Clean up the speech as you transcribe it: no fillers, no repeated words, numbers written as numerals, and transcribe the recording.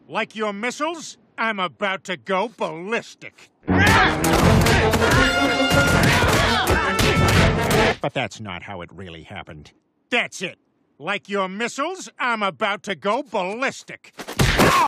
Like your missiles, I'm about to go ballistic. But that's not how it really happened. That's it. Like your missiles, I'm about to go ballistic.